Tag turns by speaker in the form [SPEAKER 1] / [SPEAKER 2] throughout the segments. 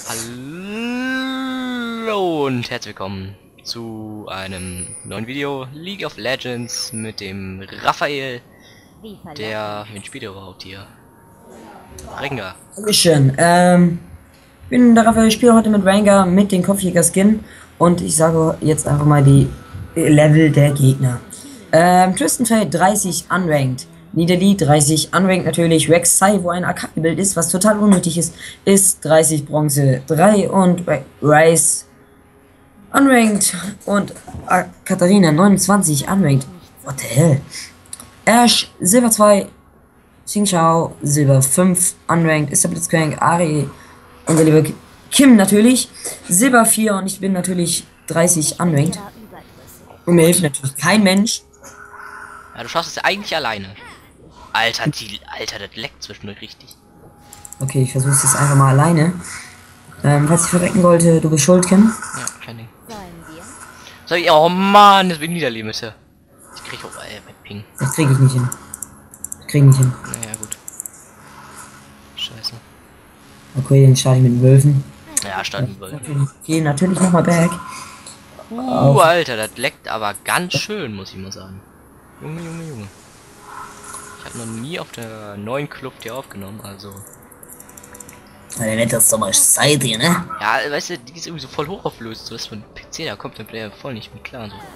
[SPEAKER 1] Hallo und herzlich willkommen zu einem neuen Video League of Legends mit dem Raphael. Wen spielt er überhaupt hier? Rengar.
[SPEAKER 2] Dankeschön. Bin der Raphael, spiele heute mit Rengar mit dem Kopfjäger-Skin und ich sage jetzt einfach mal die Level der Gegner. Tristan Fate 30 unranked. Nidalee 30 unranked natürlich. Rek'Sai, wo ein AK-Bild ist, was total unnötig ist 30 Bronze 3 und Rice unranked und Katharina 29 unranked. What the hell? Ash Silber 2, Xing Shao Silber 5 unranked, ist der Blitzcrank, Ari und der liebe Kim natürlich Silber 4 und ich bin natürlich 30 unranked. Und mir hilft natürlich kein Mensch.
[SPEAKER 1] Ja, du schaffst es ja eigentlich alleine. Alter, das leckt zwischendurch richtig.
[SPEAKER 2] Okay, ich versuche es jetzt einfach mal alleine. Falls ich verrecken sollte, du bist schuld, Kim.
[SPEAKER 1] Ja, kein Ding. Sag ich, oh Mann, das will Nidalee müsse. Ich krieg auch mit Ping.
[SPEAKER 2] Das kriege ich nicht hin.
[SPEAKER 1] Naja, gut. Scheiße.
[SPEAKER 2] Okay, den starte ich mit den Wölfen.
[SPEAKER 1] Ja, starten wir.
[SPEAKER 2] Okay, natürlich nochmal back.
[SPEAKER 1] Alter, das leckt aber ganz schön, muss ich mal sagen. Junge. Ich habe noch nie auf der neuen Club hier aufgenommen, also.
[SPEAKER 2] Der wird das doch mal Seite, ne?
[SPEAKER 1] Ja, weißt du, die ist irgendwie so voll hochauflöst, so dass von PC, da kommt der Player voll nicht mit klar. So.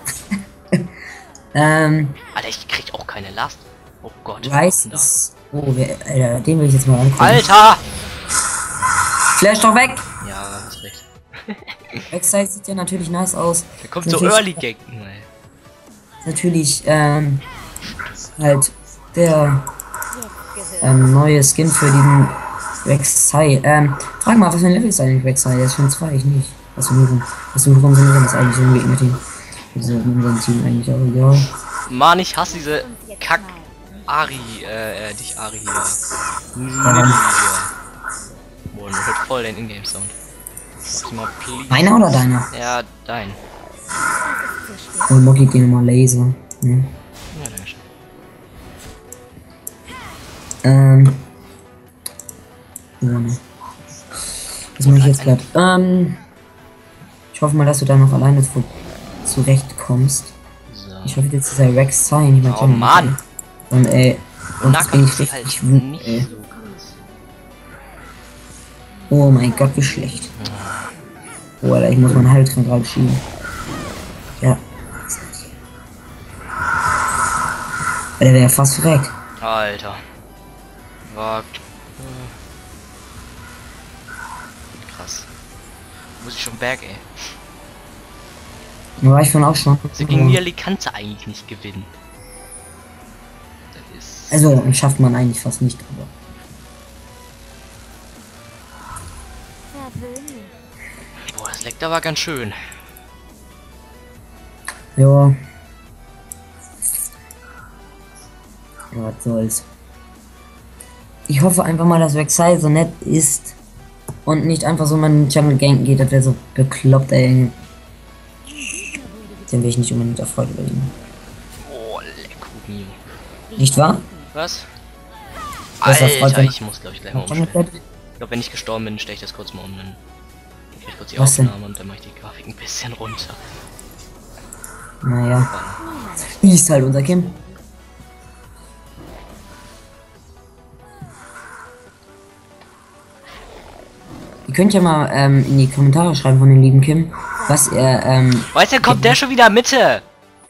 [SPEAKER 1] Alter, ich krieg auch keine Last. Oh Gott.
[SPEAKER 2] Rice ist. Oh, Alter, den will ich jetzt mal angucken.
[SPEAKER 1] Alter!
[SPEAKER 2] Flash doch weg!
[SPEAKER 1] Ja, hast recht.
[SPEAKER 2] Rek'Sai sieht ja natürlich nice aus.
[SPEAKER 1] Der kommt so early Gang.
[SPEAKER 2] Natürlich, halt der neue Skin für diesen Rek'Sai. Frag mal, was für ein Level ist eigentlich Rek'Sai? Der ist schon 2, ich nicht. Was für ein warum sind wir das eigentlich so ein Weg mit ihm? Also in unserem Team eigentlich auch egal.
[SPEAKER 1] Mann, ich hasse diese Kack Ari, dich Ari hier. Boah, du hört voll den Ingame-Sound.
[SPEAKER 2] Meiner oder deiner?
[SPEAKER 1] Ja, dein.
[SPEAKER 2] Und Moki geht nochmal Laser. Ne?
[SPEAKER 1] Ja, danke schön.
[SPEAKER 2] Ja, ne. Was mache ich jetzt gerade? Ich hoffe mal, dass du da noch alleine zurechtkommst.
[SPEAKER 1] So.
[SPEAKER 2] Ich hoffe jetzt dieser Rek'Sai nicht mehr.
[SPEAKER 1] Oh Mann!
[SPEAKER 2] Und und jetzt bin ich
[SPEAKER 1] halt
[SPEAKER 2] richtig wütend, ey. Oh mein Gott, wie schlecht. Oh, Alter, ich muss meinen Heiltrank gerade schieben. Ja. Der wäre ja fast verreckt.
[SPEAKER 1] Alter. War krass. Muss ich schon berg, ey.
[SPEAKER 2] Da war ich von auch schon.
[SPEAKER 1] Also gegen Nidalee kannst du eigentlich nicht gewinnen. Das ist.
[SPEAKER 2] Also, schafft man eigentlich fast nicht, aber.
[SPEAKER 1] Boah, das leckt aber ganz schön.
[SPEAKER 2] Ja. Ja, was soll's. Ich hoffe einfach mal, dass Rek'Sai so nett ist und nicht einfach so mal in den Jungle ganken geht. Das wäre so bekloppt, ey. Den will ich nicht unbedingt erfreut über ihn.
[SPEAKER 1] Oh, leck.
[SPEAKER 2] Nicht wahr?
[SPEAKER 1] Was?
[SPEAKER 2] Das
[SPEAKER 1] Alter, ich muss glaube ich gleich mal umstellen.
[SPEAKER 2] Jungle
[SPEAKER 1] Ich glaube, wenn ich gestorben bin, stelle ich das kurz mal um. Dann krieg ich kurz die
[SPEAKER 2] Was denn?
[SPEAKER 1] Aufnahme und dann mache ich die Grafik ein bisschen runter.
[SPEAKER 2] Naja. Ist halt unser Kim. Ihr könnt ja mal in die Kommentare schreiben von dem lieben Kim, was er
[SPEAKER 1] Weißt du, kommt der schon wieder Mitte?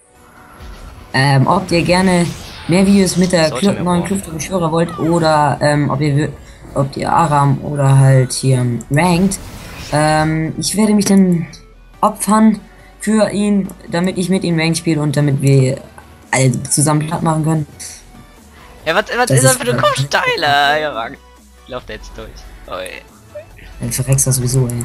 [SPEAKER 2] ob ihr gerne mehr Videos mit der
[SPEAKER 1] Sollte
[SPEAKER 2] neuen Kluft der Beschwörer wollt oder ob ihr Aram oder halt hier ranked. Ich werde mich dann opfern für ihn, damit ich mit ihm Ranked spiele und damit wir alle zusammen platt machen können.
[SPEAKER 1] Ja, was ist das für eine Kopfsteile? Ja, ich lauf da jetzt durch. Oi.
[SPEAKER 2] Dann verreckst du sowieso, ey.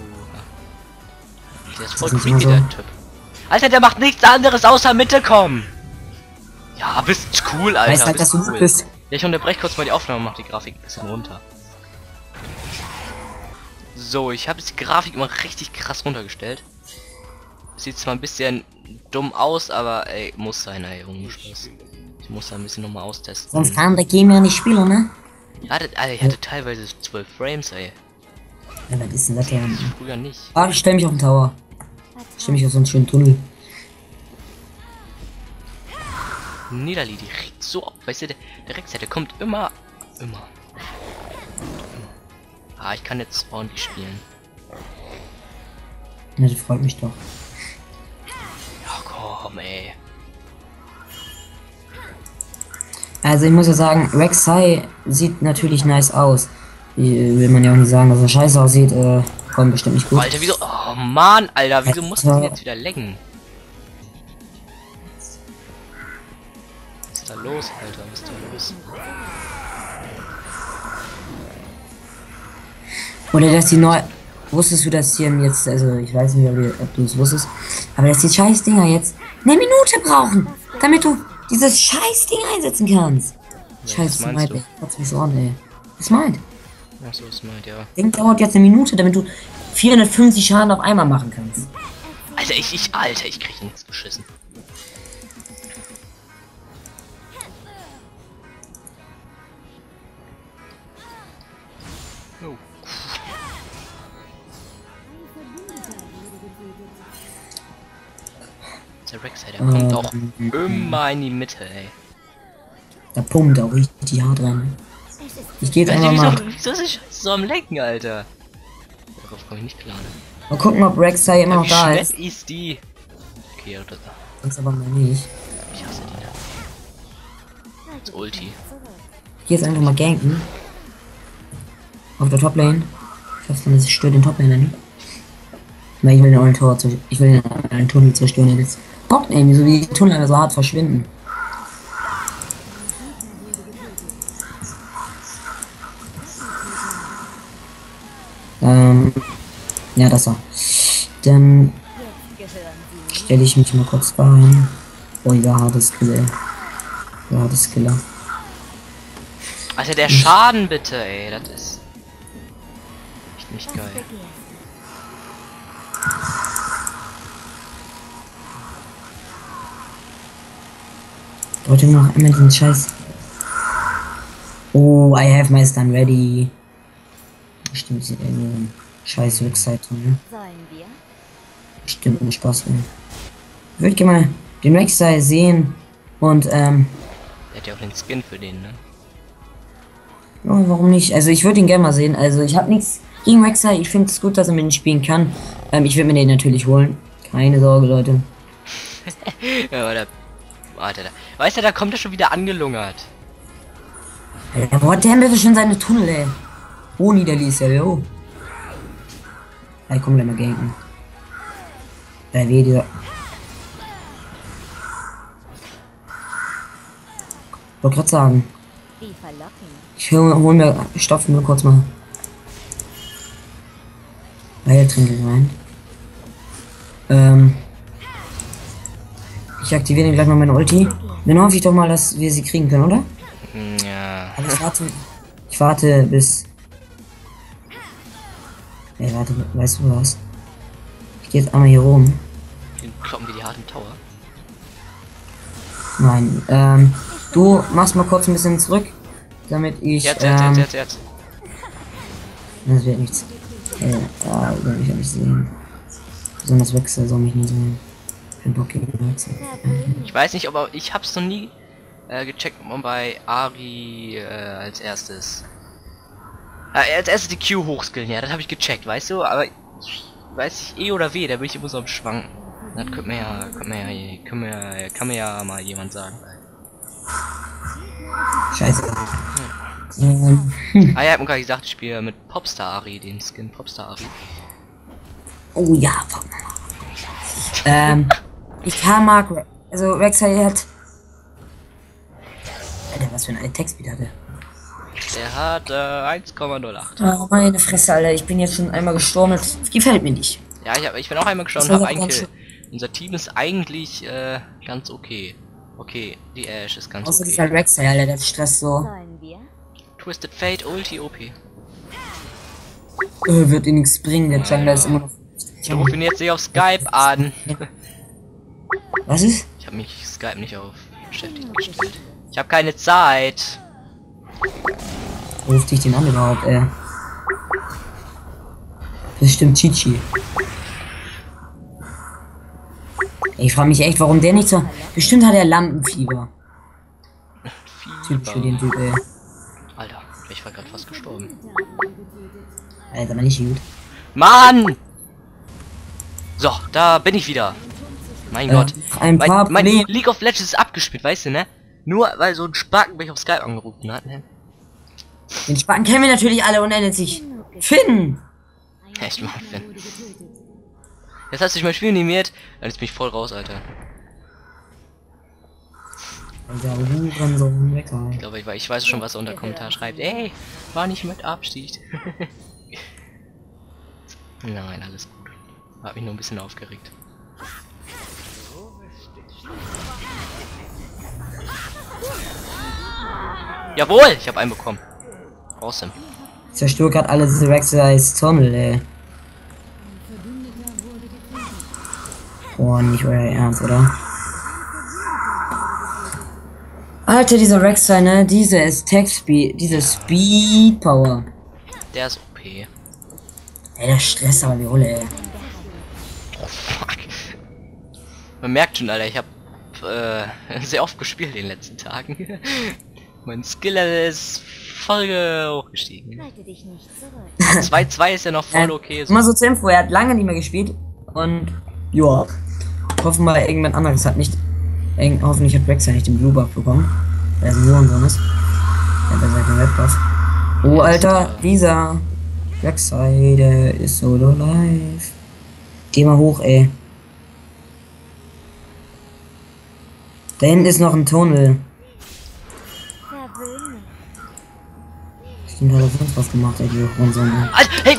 [SPEAKER 1] Der ist voll creepy, der Typ. Alter, der macht nichts anderes außer Mitte kommen. Ja, bist cool, Alter.
[SPEAKER 2] Weißt halt, dass du
[SPEAKER 1] cool.
[SPEAKER 2] bist.
[SPEAKER 1] Ja, ich unterbreche kurz mal die Aufnahme und mach die Grafik ein bisschen runter. So, ich habe jetzt die Grafik immer richtig krass runtergestellt. Sieht zwar ein bisschen dumm aus, aber ey, muss sein, ey, ohne Spaß. Ich muss da ein bisschen nochmal austesten.
[SPEAKER 2] Sonst kann der Game ja nicht spielen, ne?
[SPEAKER 1] Ja, Alter, ich hatte teilweise 12 Frames, ey.
[SPEAKER 2] Ja, was ist denn das hier?
[SPEAKER 1] Früher nicht.
[SPEAKER 2] Ah, ich stell mich auf den Tower. Ich stell mich auf so einen schönen Tunnel.
[SPEAKER 1] Niederli, die regt so ab. Weißt du, der Rex, der kommt immer. Ah, ich kann jetzt ordentlich spielen.
[SPEAKER 2] Ja, das freut mich doch.
[SPEAKER 1] Ja, komm, ey.
[SPEAKER 2] Also ich muss ja sagen, Rek'Sai sieht natürlich nice aus. Will man ja auch nicht sagen, dass er scheiße aussieht, kommt bestimmt nicht gut.
[SPEAKER 1] Alter, wieso? Oh Mann, Alter, wieso musst du jetzt wieder lecken? Was ist da los, Alter? Was ist da los?
[SPEAKER 2] Oder dass die neu... Wusstest du, dass hier jetzt, also ich weiß nicht, ob du es wusstest, aber dass die scheiß Dinger jetzt eine Minute brauchen, damit du dieses scheiß Ding einsetzen kannst.
[SPEAKER 1] Ja,
[SPEAKER 2] Scheiß Smite, ey. Hat's mich so an, ey. Was meint?
[SPEAKER 1] Ach so, Smite, ja.
[SPEAKER 2] Ding dauert jetzt eine Minute, damit du 450 Schaden auf einmal machen kannst.
[SPEAKER 1] Alter, ich krieg nichts beschissen. Oh. Der Rex, der kommt auch immer in die Mitte, ey.
[SPEAKER 2] Da pumpt auch richtig hart rein. Ich gehe jetzt einfach mal...
[SPEAKER 1] Wieso ist das so am Lecken, Alter? Darauf komme ich nicht klar.
[SPEAKER 2] Mal gucken, ob Rek'Sai immer noch da ist.
[SPEAKER 1] Ist die? Okay, oder da.
[SPEAKER 2] Sonst aber mal nicht.
[SPEAKER 1] Ich hasse die, ne? Als Ulti.
[SPEAKER 2] Ich geh jetzt einfach mal ganken. Auf der Toplane. Ich hoffe, dann stört den Toplane nicht. Weil ich will den neuen Tor ich will den Tunnel zerstören. Jetzt bockt irgendwie so wie die Tunnel so hart verschwinden. Ja, das war. Dann stelle ich mich mal kurz rein. Oh, ja, hartes Killer. Ja, hartes Killer.
[SPEAKER 1] Alter, der Schaden bitte, ey, das ist echt nicht geil.
[SPEAKER 2] Leute, noch einmal den Scheiß. Oh, I have my stun ready. Stimmt, scheiß Rückseite, ne? Stimmt, ein Spaß, ey. Ich würde gerne mal den Rek'Sai sehen und,
[SPEAKER 1] Der hat ja auch den Skin für den, ne?
[SPEAKER 2] Oh, warum nicht? Also, ich würde ihn gerne mal sehen. Also, ich habe nichts gegen Rek'Sai. Ich finde es gut, dass er mit ihm spielen kann. Ich würde mir den natürlich holen. Keine Sorge, Leute.
[SPEAKER 1] Ja, aber Alter, weißt du, da kommt er schon wieder angelungert.
[SPEAKER 2] Alter, wo hat der bitte schon seine Tunnel, ey? Oh, Niederli ist ja, yo. Ja, komm, gleich mal ganken. Weh, dieser. Wollte gerade sagen. Ich hol mir, stopfen nur kurz mal. Heiltränke rein. Ich aktiviere gleich mal meine Ulti. Dann hoffe ich doch mal, dass wir sie kriegen können, oder?
[SPEAKER 1] Ja.
[SPEAKER 2] Aber ich warte bis... Ey, warte, weißt du was? Ich gehe jetzt einmal hier rum.
[SPEAKER 1] Den kloppen wir die harten Tower.
[SPEAKER 2] Nein, du machst mal kurz ein bisschen zurück, damit ich...
[SPEAKER 1] Jetzt.
[SPEAKER 2] Das wird nichts. Ja, ich will mich ja nicht sehen. Besonders Wechsel soll mich nicht sehen. Ich bin Bock gegen Wechsel.
[SPEAKER 1] Ich weiß nicht, aber ich hab's noch nie gecheckt, ob man bei Ari als erstes die Q hochskillen. Ja, das habe ich gecheckt, weißt du, aber ich weiß nicht, E oder W, da bin ich immer so am Schwanken. Das kann mir ja mal jemand sagen.
[SPEAKER 2] Scheiße.
[SPEAKER 1] Ah ja, ich hab gerade gesagt, ich spiele mit Popstar Ari, den Skin Popstar Ari.
[SPEAKER 2] Oh ja, ich mag, also Rek'Sai hat... Alter, was für ein Textbeat hat er?
[SPEAKER 1] Der hat 1,08.
[SPEAKER 2] Oh, meine Fresse, Alter, ich bin jetzt schon einmal gestorben, das gefällt mir nicht.
[SPEAKER 1] Ja, ich bin auch einmal gestorben und hab einen Kill. Unser Team ist eigentlich ganz okay. Okay, die Ash ist ganz
[SPEAKER 2] außer
[SPEAKER 1] okay.
[SPEAKER 2] Außer dieser Rek'Sai, Alter, der Stress so.
[SPEAKER 1] Twisted Fate, Ulti, OP.
[SPEAKER 2] Wird ihn nichts bringen, der Jungler ist immer noch...
[SPEAKER 1] Ich rufe ihn jetzt nicht auf Skype an.
[SPEAKER 2] Was ist?
[SPEAKER 1] Ich habe mich Skype nicht auf beschäftigt gestellt. Ich habe keine Zeit.
[SPEAKER 2] Ruft dich den an überhaupt, Bestimmt Chichi. Ich frage mich echt, warum der nicht so... Bestimmt hat er Lampenfieber. Typisch für den Typ, ey.
[SPEAKER 1] Alter, ich war gerade fast gestorben.
[SPEAKER 2] Alter, aber nicht gut.
[SPEAKER 1] Mann! So, da bin ich wieder. Mein Gott.
[SPEAKER 2] Ein paar
[SPEAKER 1] mein League of Legends ist abgespielt, weißt du, ne? Nur weil so ein Spacken mich auf Skype angerufen hat, ne?
[SPEAKER 2] Den Spacken kennen wir natürlich alle und er nennt sich Finn.
[SPEAKER 1] Echt mal, Finn. Jetzt hast du dich mein Spiel animiert, dann ist mich voll raus, Alter. Ich glaube, ich weiß schon, was er unter Kommentar schreibt. Ey, war nicht mit Absicht. Nein, alles gut. Hat mich nur ein bisschen aufgeregt. Jawohl, ich habe einen bekommen. Awesome.
[SPEAKER 2] Ich zerstöre gerade alle diese Rexize Tunnel, ey. Oh, nicht euer Ernst, oder? Alter, dieser Rexi, ne? Diese Attack Speed, diese Speed Power.
[SPEAKER 1] Der ist OP.
[SPEAKER 2] Ey, der Stress aber wie Hulle, ey.
[SPEAKER 1] Oh fuck. Man merkt schon, Alter, ich habe sehr oft gespielt in den letzten Tagen. Mein Skill-Level ist voll hochgestiegen. 2-2 ist ja noch voll okay.
[SPEAKER 2] So. Mal so zur Info, er hat lange nicht mehr gespielt. Und, joa. Hoffen wir, irgendwann anderes hat nicht. Hoffentlich hat Rex ja nicht den Blue Buff bekommen. Weil er so und so ist. Er hat ja keinen Red Buff. Oh, Alter, dieser Rexi, der ist solo live. Geh mal hoch, ey. Da hinten ist noch ein Tunnel. Stimmt, hat er sonst was gemacht, ey, die Hurensohn.
[SPEAKER 1] Hey,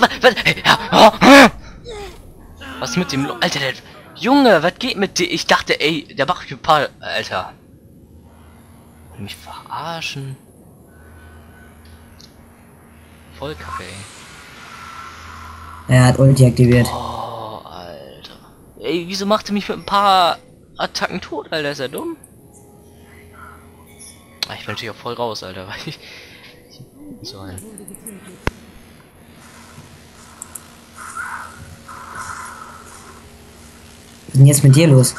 [SPEAKER 1] was ist mit dem Alter, der Junge, was geht mit dir? Ich dachte, ey, der macht ein paar... Alter. Mich verarschen. Voll kacke, ey.
[SPEAKER 2] Er hat Ulti aktiviert.
[SPEAKER 1] Oh, Alter. Ey, wieso macht er mich mit ein paar Attacken tot, Alter? Ist er dumm? Ich bin natürlich auch voll raus, Alter, weil ich... So ein...
[SPEAKER 2] Was ist denn jetzt mit dir los?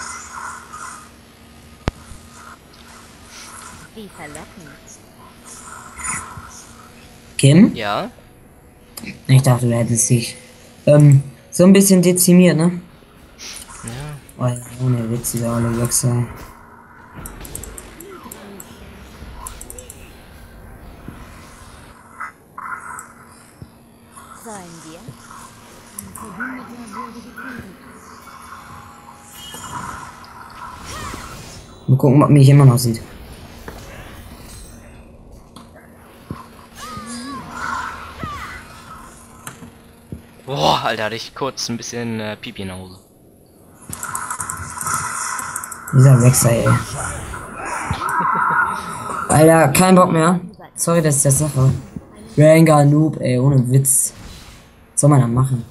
[SPEAKER 3] Wie verlockend.
[SPEAKER 2] Kim?
[SPEAKER 1] Ja?
[SPEAKER 2] Ich dachte, du hättest dich so ein bisschen dezimiert, ne?
[SPEAKER 1] Ja.
[SPEAKER 2] Oh ja, ohne Witz, dieser alle Wechsel.
[SPEAKER 3] Sollen wir?
[SPEAKER 2] Mal gucken, ob mich immer noch sieht.
[SPEAKER 1] Boah, Alter, hatte ich kurz ein bisschen Pipi in der Hose.
[SPEAKER 2] Dieser Wechsel, ey. Alter, kein Bock mehr. Sorry, das ist der Sache. Rengar Noob, ey, ohne Witz. Was soll man da machen?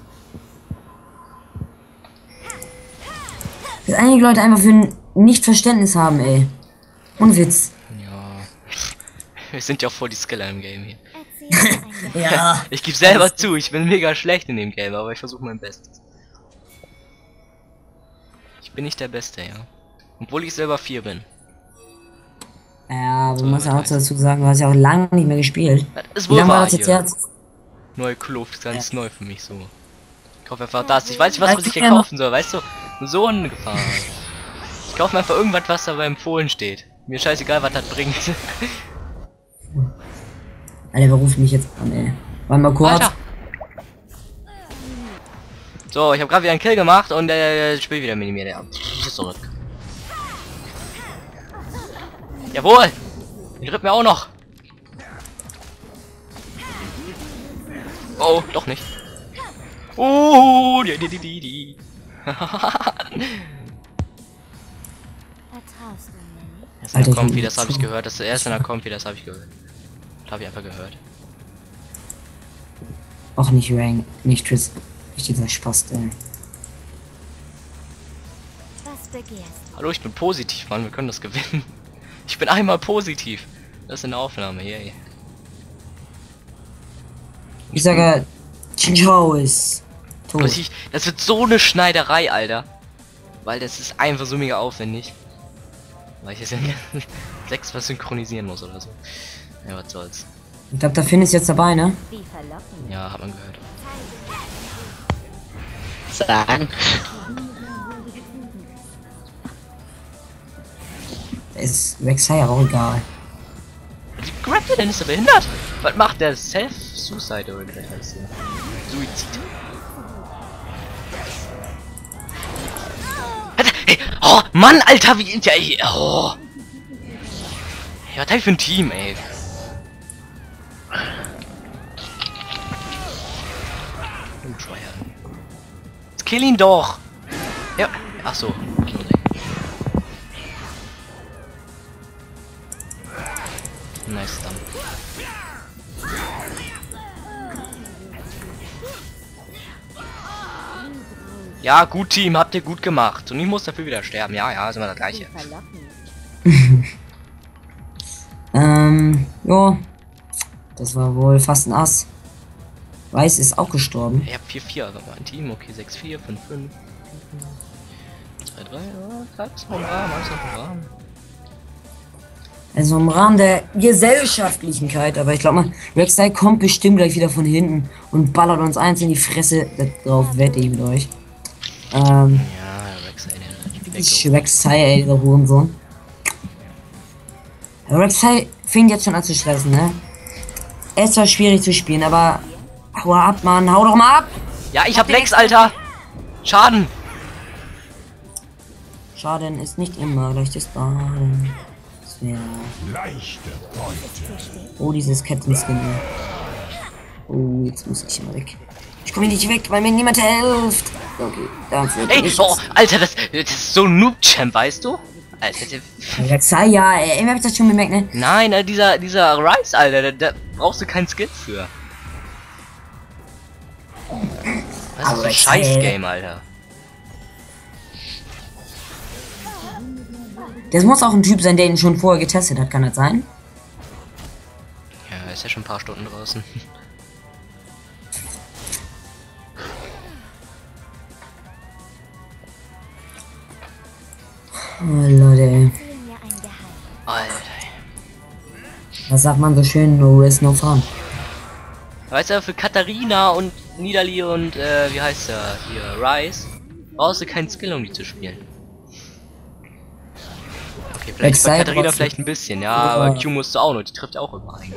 [SPEAKER 2] Dass einige Leute einfach für ein Nicht-Verständnis haben, ey. Ohne Witz.
[SPEAKER 1] Ja. Wir sind ja auch voll die Skiller im Game hier.
[SPEAKER 2] Ja.
[SPEAKER 1] Ich gebe selber zu, ich bin mega schlecht in dem Game, aber ich versuche mein Bestes. Ich bin nicht der Beste, ja. Obwohl ich selber 4 bin.
[SPEAKER 2] Ja, aber man muss ja auch dazu sagen, du hast ja auch lange nicht mehr gespielt.
[SPEAKER 1] Das ist
[SPEAKER 2] Wie
[SPEAKER 1] wohl
[SPEAKER 2] lange war
[SPEAKER 1] wahr
[SPEAKER 2] das jetzt
[SPEAKER 1] hier.
[SPEAKER 2] her?
[SPEAKER 1] Neue Kluft, ganz
[SPEAKER 2] Ja.
[SPEAKER 1] neu für mich so. Ich kaufe einfach das. Ich weiß nicht, was ich hier kaufen soll, weißt du? So eine Gefahr. Ich kaufe mir einfach irgendwas, was da beim Fohlen steht. Mir scheißegal, was das bringt.
[SPEAKER 2] Alter, wer ruft mich jetzt an, ey? Warte mal kurz.
[SPEAKER 1] Alter. So, ich habe gerade wieder einen Kill gemacht und das Spiel wieder minimiert. Ja. Zurück. Jawohl! Den trifft mir auch noch. Oh, doch nicht. Oh, die.
[SPEAKER 3] Vertraust du mir nicht?
[SPEAKER 1] Das ist in der
[SPEAKER 2] Alter,
[SPEAKER 1] Comfy,
[SPEAKER 2] ich
[SPEAKER 1] das habe ich
[SPEAKER 2] zu.
[SPEAKER 1] gehört. Das ist erst in der Comfy, das habe ich gehört. Das habe ich einfach gehört.
[SPEAKER 2] Auch nicht Rank, nicht Triss. Ich dieser Spaß, ey.
[SPEAKER 3] Was begehrst
[SPEAKER 1] Hallo, ich bin positiv, Mann. Wir können das gewinnen. Ich bin einmal positiv. Das ist eine Aufnahme, yay.
[SPEAKER 2] Ich sage, Chinchou ist Tot.
[SPEAKER 1] Das wird so eine Schneiderei, Alter. Weil das ist einfach so mega aufwendig. Weil ich jetzt ja 6 was synchronisieren muss oder so. Ja, was soll's.
[SPEAKER 2] Ich glaube, da Finn ist jetzt dabei, ne?
[SPEAKER 3] Wie verlockend.
[SPEAKER 1] Ja, hat man gehört.
[SPEAKER 4] Sagen.
[SPEAKER 2] Ist Rek'Sai ja auch egal.
[SPEAKER 1] Die Grappler ist er behindert. Was macht der? Self-Suicide oder wie heißt der? Suizid. Alter, hey, oh, Mann, Alter, wie ja, oh. Ja, was hab ich für ein Team, ey? Jetzt kill ihn doch! Ja, ach so. Nice dann. Ja, gut Team, habt ihr gut gemacht. Und ich muss dafür wieder sterben. Ja, ja, ist immer das gleiche.
[SPEAKER 3] Wie verlockend.
[SPEAKER 2] Ja. Das war wohl fast ein Ass. Weiß ist auch gestorben.
[SPEAKER 1] Ich hab 4-4, also mein Team, okay, 6-4, 5-5. 2-3, ja, ist noch im Rahmen, alles noch im Rahmen.
[SPEAKER 2] Also im Rahmen der Gesellschaftlichkeit, aber ich glaube mal, Rek'Sai kommt bestimmt gleich wieder von hinten und ballert uns eins in die Fresse. Darauf wette ich mit euch.
[SPEAKER 1] Ja, Rek'Sai,
[SPEAKER 2] Rek'Sai, ey, dieser Hurensohn. Rek'Sai fängt jetzt schon an zu stressen, ne? Er ist zwar schwierig zu spielen, aber hau ab, Mann, hau doch mal ab!
[SPEAKER 1] Ja, ich hab Lex, Alter! Schaden!
[SPEAKER 2] Schaden ist nicht immer leichtes Baden. Ja.
[SPEAKER 5] Leichte Beute.
[SPEAKER 2] Oh, dieses Captain Skin. Oh, jetzt muss ich mal weg. Ich komme nicht weg, weil mir niemand hilft. Okay, dafür.
[SPEAKER 1] Ey, oh, Alter, das ist so ein Noob-Champ, weißt du? Alter,
[SPEAKER 2] Rek'Sai, ja, ey, hab ich das schon bemerkt, ne?
[SPEAKER 1] nein, dieser Rice, Alter, da brauchst du keinen Skill für. Das ist so ein Scheiß-Game, Alter.
[SPEAKER 2] Das muss auch ein Typ sein, der ihn schon vorher getestet hat, kann das sein?
[SPEAKER 1] Ja, er ist ja schon ein paar Stunden draußen.
[SPEAKER 2] Oh, Leute, ey.
[SPEAKER 3] Erzähl mir ein Geheimnis.
[SPEAKER 1] Alter.
[SPEAKER 2] Was sagt man so schön? No risk, no fun.
[SPEAKER 1] Weißt du, für Katharina und Nidalee und, wie heißt er? Hier, Rice, brauchst du keinen Skill, um die zu spielen. Okay, vielleicht bei Katharina vielleicht ein bisschen, ja, aber Q musst du auch noch, die trifft ja auch immer eigentlich.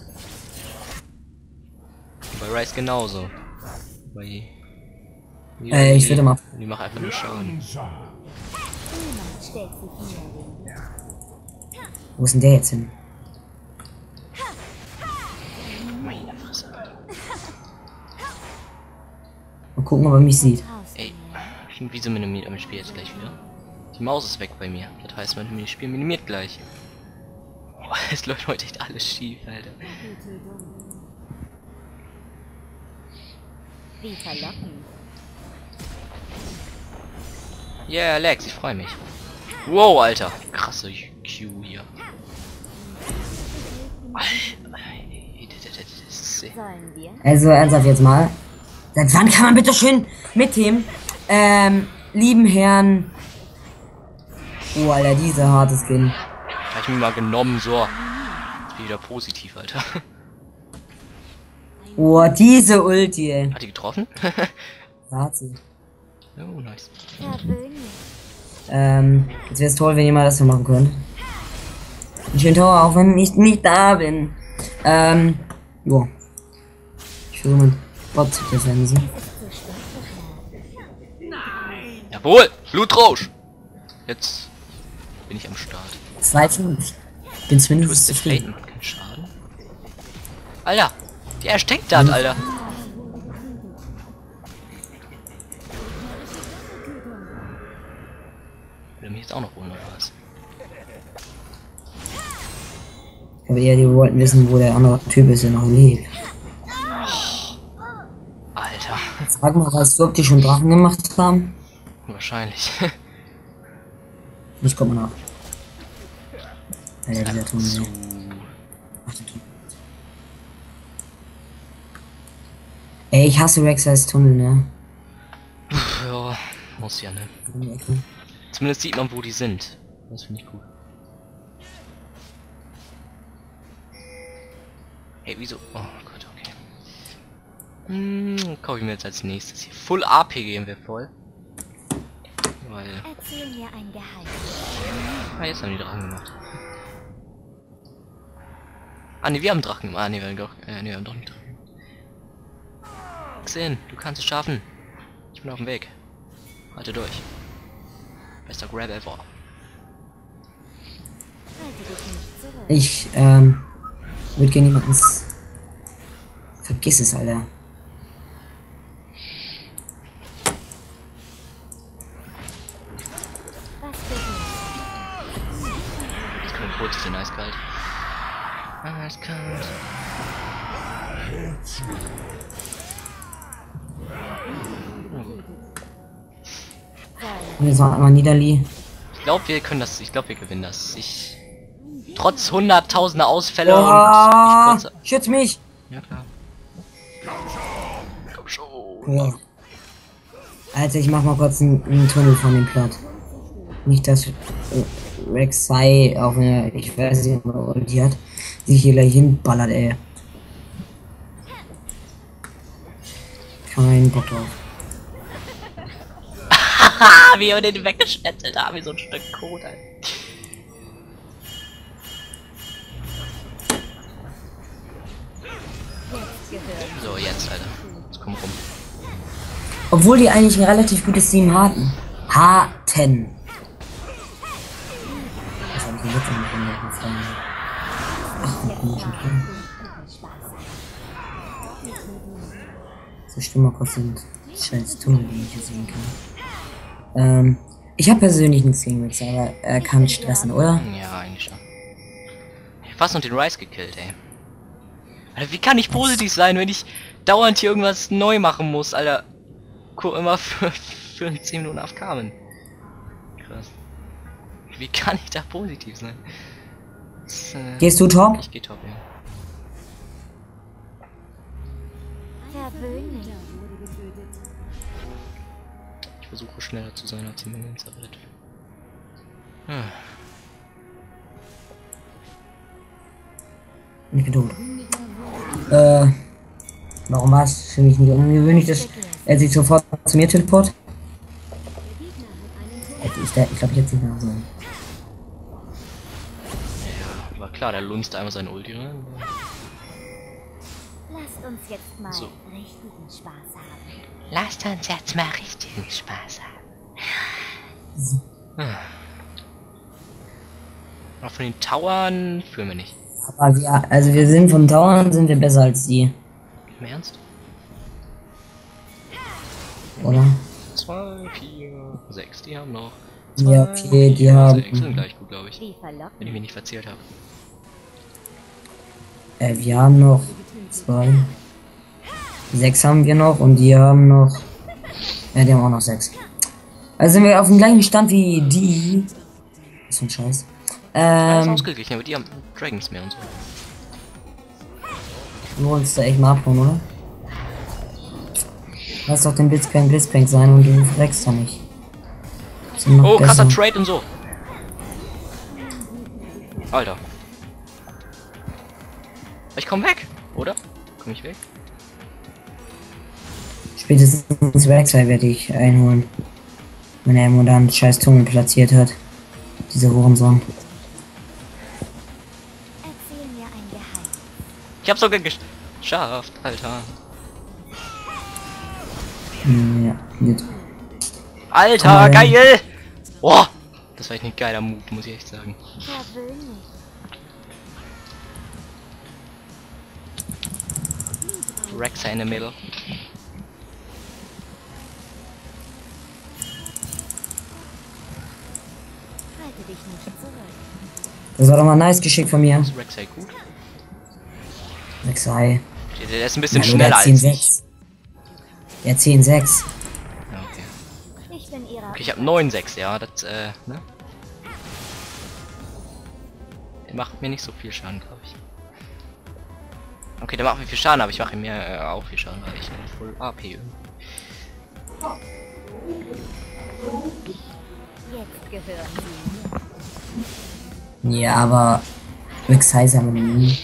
[SPEAKER 1] Bei Rice genauso. Bei
[SPEAKER 2] Ich würde mal.
[SPEAKER 1] Die macht einfach nur Schaden.
[SPEAKER 3] Niemand stellt sich mir.
[SPEAKER 2] Wo ist denn der jetzt hin?
[SPEAKER 1] Meine Fresse.
[SPEAKER 2] Mal gucken, ob er mich sieht.
[SPEAKER 1] Ey, wieso minimiert am Spiel jetzt gleich wieder? Die Maus ist weg bei mir. Das heißt, mein Spiel minimiert gleich. Boah, es läuft heute echt alles schief, Alter.
[SPEAKER 3] Wie verlockend.
[SPEAKER 1] Yeah, Lex, ich freue mich. Wow, Alter. Krasse Q hier.
[SPEAKER 3] Sollen wir?
[SPEAKER 2] Also, ernsthaft jetzt mal. Seit wann kann man bitte schön mit dem, lieben Herrn. Oh, Alter, dieser harte Skin.
[SPEAKER 1] Hab ich mir mal genommen, so. Jetzt bin ich wieder positiv, Alter.
[SPEAKER 2] Oh, diese Ulti, ey.
[SPEAKER 1] Hat die getroffen?
[SPEAKER 2] Warte.
[SPEAKER 1] Oh, nice.
[SPEAKER 3] Verwöhnen.
[SPEAKER 2] Jetzt wäre es toll, wenn ihr mal das so machen könnt. Ein schönen Tor, auch wenn ich nicht da bin. Jo. Ich will meinen Bot defensen.
[SPEAKER 1] Jawohl! Blutrausch! Jetzt bin ich am Start.
[SPEAKER 2] 2-5. Bin zumindest
[SPEAKER 1] Twisted
[SPEAKER 2] zufrieden.
[SPEAKER 1] Fate macht keinen Schaden. Alter! Der steckt da, Alter! Will er mich jetzt auch noch holen oder was?
[SPEAKER 2] Aber ja, die wollten wissen, wo der andere Typ ist, der noch lebt.
[SPEAKER 1] Alter!
[SPEAKER 2] Sag mal, weißt du, ob die schon Drachen gemacht haben?
[SPEAKER 1] Wahrscheinlich.
[SPEAKER 2] Ich komme nach. Ja, dieser Tunnel.
[SPEAKER 1] So.
[SPEAKER 2] Ach, der Tunnel. Ey, ich hasse Rek'Sai's Tunnel, ne?
[SPEAKER 1] muss ja, ne?
[SPEAKER 2] In die Ecke.
[SPEAKER 1] Zumindest sieht man, wo die sind. Das finde ich gut. Hey, wieso? Oh Gott, okay. Kaufe ich mir jetzt als nächstes hier. Full AP gehen wir voll. Weil.
[SPEAKER 3] Erzähl mir ein Geheimnis.
[SPEAKER 1] Ah, jetzt haben die Drachen gemacht. Ah ne, wir haben Drachen gemacht. Ah ne, wir haben doch nicht Drachen. Xin, du kannst es schaffen. Ich bin auf dem Weg. Halte durch. Bester Grab ever.
[SPEAKER 3] Halte dich nicht zurück.
[SPEAKER 2] Ich, würde gerne jemandens... Vergiss es, Alter.
[SPEAKER 3] Was beginnt?
[SPEAKER 1] Das kommt kurz, ist den eiskalt. Eiskalt.
[SPEAKER 2] Und jetzt noch einmal Niederli.
[SPEAKER 1] Ich glaube, wir können das. Ich glaube, wir gewinnen das. Trotz hunderttausender Ausfälle
[SPEAKER 2] Oh,
[SPEAKER 1] und ich
[SPEAKER 2] schütz mich!
[SPEAKER 1] ja klar. Komm schon.
[SPEAKER 2] Ja. Alter, ich mach mal kurz einen Tunnel von dem Plot. Nicht, dass Rek'Sai, auch wenn er, ich weiß nicht, ob er die hat, sich hier gleich hinballert, ey. Kein Bock drauf.
[SPEAKER 1] Haha, wie wir den weggeschnetzelt haben, wie so ein Stück Code, Alter. So, jetzt, Alter. Jetzt komm rum.
[SPEAKER 2] Obwohl die eigentlich ein relativ gutes Team hatten. Hatten. Was hab ich denn jetzt noch Ach, einen komischen Film. So, ich stimme mal kurz den scheiß Tunnel, den ich hier sehen kann. Ich habe persönlich nichts gegen Mixer, aber er kann stressen, oder?
[SPEAKER 1] Ja, eigentlich schon. Ich hab fast noch den Rice gekillt, ey. Alter, wie kann ich positiv sein, wenn ich dauernd hier irgendwas neu machen muss, Alter? Guck immer für 10 Minuten AFK bin. Krass. Wie kann ich da positiv sein? Das,
[SPEAKER 2] Gehst du top?
[SPEAKER 1] ich geh top, ja.
[SPEAKER 3] Verwöhn mich.
[SPEAKER 1] Ich versuche schneller zu sein als die Minions, aber das...
[SPEAKER 2] Ich bin tot. Warum war es für mich nicht ungewöhnlich, dass er sich sofort zu mir teleport? Ich glaube, ich hätte nicht mehr so.
[SPEAKER 1] Ja, war klar, der lunzt einmal sein Ulti rein.
[SPEAKER 3] Lasst uns jetzt mal
[SPEAKER 1] So.
[SPEAKER 3] richtigen Spaß haben.
[SPEAKER 1] Lasst uns jetzt mal richtigen Spaß haben. Aber von den Towern fühlen wir nicht.
[SPEAKER 2] Aber ja, also wir sind von Towern sind wir besser als die,
[SPEAKER 1] Im Ernst?
[SPEAKER 2] oder?
[SPEAKER 1] 2, 4, 6, die haben noch.
[SPEAKER 2] Ja, okay, die haben.
[SPEAKER 1] 6 sind gleich gut, glaube ich.
[SPEAKER 3] Wie verlockend.
[SPEAKER 1] Wenn ich mich nicht verzählt habe.
[SPEAKER 2] Wir haben noch 2. 6 haben wir noch und die haben noch. Ja, die haben auch noch 6. Also sind wir auf dem gleichen Stand wie die. Was für ein Scheiß.
[SPEAKER 1] Alles ausgeglichen, aber die haben Dragons mehr und so.
[SPEAKER 2] Wir wollen uns da echt mal abhauen, oder? Lass doch den Blitzcrank sein und du verreckst da nicht. Sind noch
[SPEAKER 1] Oh, krasser
[SPEAKER 2] besser.
[SPEAKER 1] Trade und so. Alter. Ich komm weg, oder? Komm ich weg?
[SPEAKER 2] Spätestens Rek'Sai werde ich einholen. Wenn er irgendwo da einen scheiß Tunnel platziert hat. Dieser Hurensohn.
[SPEAKER 3] Erzähl mir ein Geheimnis.
[SPEAKER 1] Ich hab's sogar geschafft, Alter.
[SPEAKER 2] Ja, gut.
[SPEAKER 1] Alter,
[SPEAKER 2] Oh.
[SPEAKER 1] geil! Boah! Das war echt ein geiler Move, muss ich echt sagen.
[SPEAKER 3] Verwöhn mich.
[SPEAKER 1] Rek'Sai in the middle.
[SPEAKER 3] Halte dich nicht zurück.
[SPEAKER 2] Das war doch mal nice geschickt von mir.
[SPEAKER 1] Ist Rek'Sai gut?
[SPEAKER 2] Rek'Sai.
[SPEAKER 1] Der ist ein bisschen
[SPEAKER 2] Ja,
[SPEAKER 1] schneller als ich.
[SPEAKER 2] 10-6. Ja, 10-6.
[SPEAKER 1] Ja, okay.
[SPEAKER 3] Ich bin ihrer.
[SPEAKER 1] Okay, ich hab 9,6, ja, das, ne? Der macht mir nicht so viel Schaden, glaube ich. Okay, der macht mir viel Schaden, aber ich mache ihm mehr auch viel Schaden, weil ich Full AP irgendwie.
[SPEAKER 3] Jetzt gehören sie mir.
[SPEAKER 2] Ja, aber Rexheiser haben wir nie.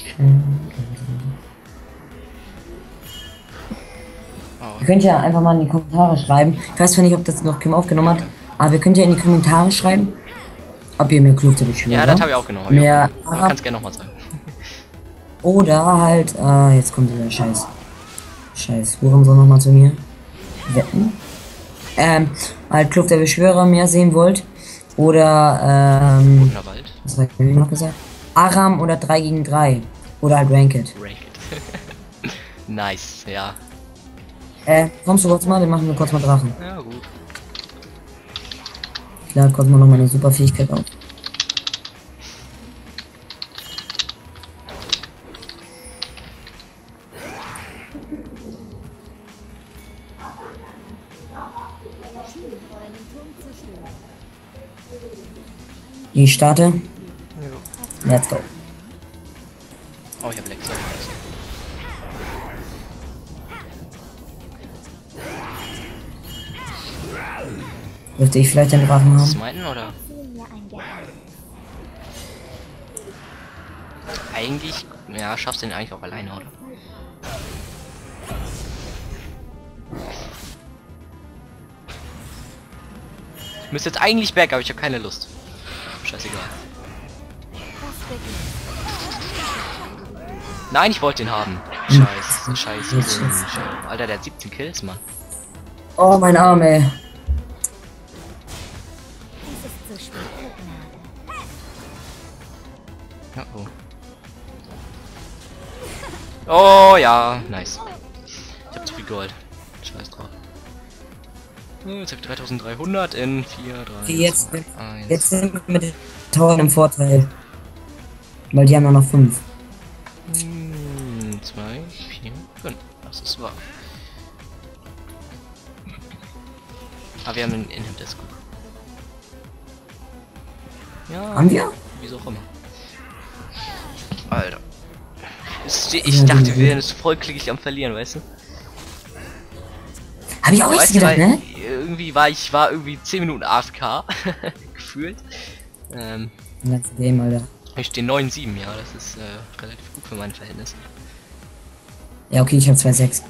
[SPEAKER 2] Ihr könnt ja einfach mal in die Kommentare schreiben. Ich weiß zwar nicht, ob das noch Kim aufgenommen hat, aber ihr könnt ja in die Kommentare schreiben, ob ihr mir Kluft beschwört.
[SPEAKER 1] Ja, das habe ich aufgenommen.
[SPEAKER 2] Mehr
[SPEAKER 1] Kannst gerne nochmal sagen.
[SPEAKER 2] oder halt, jetzt kommt dieser Scheiß Hurensohn nochmal zu mir. Wetten. Halt Kluft der Beschwörer mehr sehen wollt. Oder,
[SPEAKER 1] Wunderwald.
[SPEAKER 2] was habe ich noch gesagt? Aram oder 3 gegen 3. Oder halt Ranked.
[SPEAKER 1] Ranked. Nice, ja.
[SPEAKER 2] Kommst du kurz mal? Dann machen wir kurz mal Drachen.
[SPEAKER 1] Ja, gut.
[SPEAKER 2] Ich lade kurz mal noch meine Superfähigkeit auf. Ich starte. Let's go.
[SPEAKER 1] Oh, ich hab Lex.
[SPEAKER 2] Dürfte ich vielleicht den Drachen haben?
[SPEAKER 1] Smiten oder?
[SPEAKER 3] Erzähl mir ein Geheimnis.
[SPEAKER 1] Eigentlich, ja, schaffst du den eigentlich auch alleine, oder? Ich müsste jetzt eigentlich back, aber ich habe keine Lust. Scheißegal.
[SPEAKER 3] Was beginnt?
[SPEAKER 1] Nein, ich wollte den haben. Scheiße. Alter, der hat 17 Kills, Mann.
[SPEAKER 2] Oh, mein Arm, ey.
[SPEAKER 3] Es ist zu spät für Gnade.
[SPEAKER 1] Ja, oh. Oh ja, nice. Ich hab zu viel Gold. Scheiß drauf. Jetzt hab ich 3300 in 4, 3,
[SPEAKER 2] Okay, jetzt
[SPEAKER 1] 2, 1.
[SPEAKER 2] sind wir mit den Tauern im Vorteil. Weil die haben ja noch 5.
[SPEAKER 1] 2, 4, 5. Das ist wahr. Aber wir haben einen Inhib-Desk. Ja.
[SPEAKER 2] Haben wir?
[SPEAKER 1] Wieso auch immer. Alter. Ich dachte, wir wären es voll klickig am Verlieren, weißt du?
[SPEAKER 2] Hab ich auch
[SPEAKER 1] Weißt
[SPEAKER 2] richtig
[SPEAKER 1] du,
[SPEAKER 2] gedacht, ne?
[SPEAKER 1] Irgendwie war ich irgendwie 10 Minuten AFK. Gefühlt.
[SPEAKER 2] Letztes Game, Alter.
[SPEAKER 1] Ich stehe 9-7, ja, das ist relativ gut für meine Verhältnisse.
[SPEAKER 2] Ja, okay, ich habe 2,6.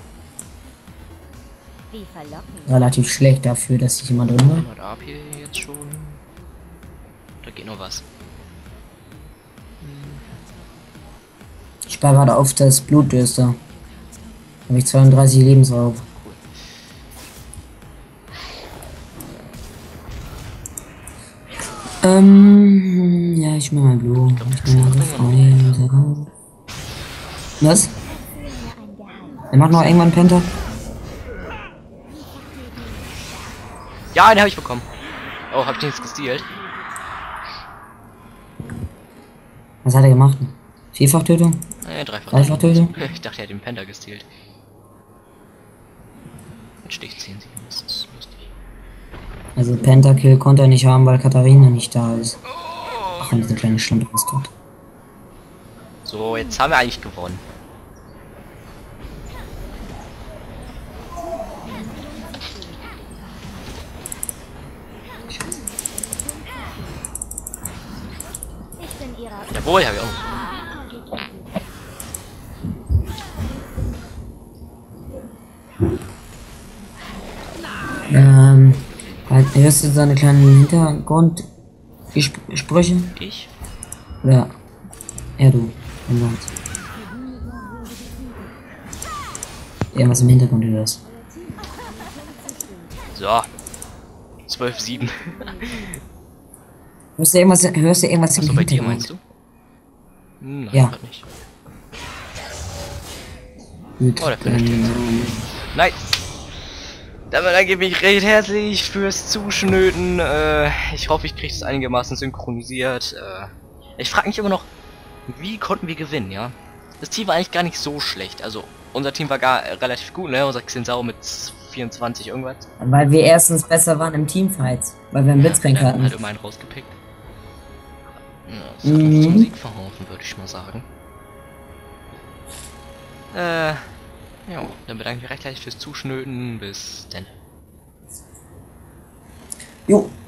[SPEAKER 3] Wie verlockend.
[SPEAKER 2] Relativ schlecht dafür, dass ich immer drin war.
[SPEAKER 1] 100 AP jetzt schon. Da geht noch was.
[SPEAKER 2] Ich spare gerade auf das Blutdürster. Habe ich 32 Lebensraub. Ja, ich mach mal Blut. Was?
[SPEAKER 3] Erzähl mir ein Geheimnis.
[SPEAKER 2] Er macht noch irgendwann Penta.
[SPEAKER 1] Ja, den habe ich bekommen. Oh, hab ich den jetzt gestealt?
[SPEAKER 2] Was hat er gemacht? Vierfach-Tötung? Dreifach-Tötung?
[SPEAKER 1] Ich dachte, er hat den Panda gestealt. Jetzt Stich 10, das ist lustig.
[SPEAKER 2] Also Pentakill konnte er nicht haben, weil Katharina nicht da ist. Ach, und diese kleine Schlampe ist tot.
[SPEAKER 1] So, jetzt haben wir eigentlich gewonnen.
[SPEAKER 3] Ich bin ihrer.
[SPEAKER 1] Jawohl, hab ich auch.
[SPEAKER 2] Halt, hörst du seine kleinen Hintergrundsprüche?
[SPEAKER 1] Ich?
[SPEAKER 2] Oder? Ja, du. Irgendwas im Hintergrund hörst.
[SPEAKER 1] So. 12-7.
[SPEAKER 2] Hörst du irgendwas im
[SPEAKER 1] Achso, bei dir
[SPEAKER 2] Hintergrund?
[SPEAKER 1] meinst du? Nein,
[SPEAKER 2] Ja.
[SPEAKER 1] grad nicht.
[SPEAKER 2] Gut.
[SPEAKER 1] Oh, der findet jetzt. Nein! Damit danke ich recht herzlich fürs Zuschnöten. Ich hoffe, ich kriege es einigermaßen synchronisiert. Ich frage mich immer noch, wie konnten wir gewinnen, ja? Das Team war eigentlich gar nicht so schlecht. Also, unser Team war gar relativ gut, ne? Unser Xinsao mit 24 irgendwas.
[SPEAKER 2] Weil wir erstens besser waren im Teamfights. Weil wir einen Blitzcrank
[SPEAKER 1] Wir haben
[SPEAKER 2] hatten.
[SPEAKER 1] halt immer einen rausgepickt. Ja, das hat uns zum Sieg verholfen, würde ich mal sagen. Ja, dann bedanke ich mich recht herzlich fürs Zuschnöten. Bis dann.
[SPEAKER 2] Jo.